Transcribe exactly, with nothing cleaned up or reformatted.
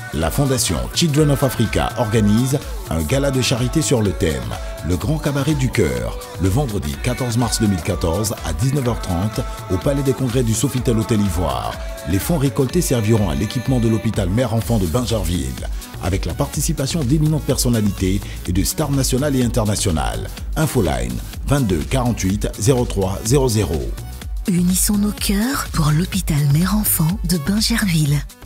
La Fondation Children of Africa organise un gala de charité sur le thème « Le Grand Cabaret du Cœur » le vendredi quatorze mars deux mille quatorze à dix-neuf heures trente au Palais des Congrès du Sofitel Hôtel Ivoire. Les fonds récoltés serviront à l'équipement de l'hôpital Mère-Enfant de Bingerville, avec la participation d'éminentes personnalités et de stars nationales et internationales. Infoline vingt-deux quarante-huit zéro trois zéro zéro. Unissons nos cœurs pour l'hôpital Mère-Enfant de Bingerville.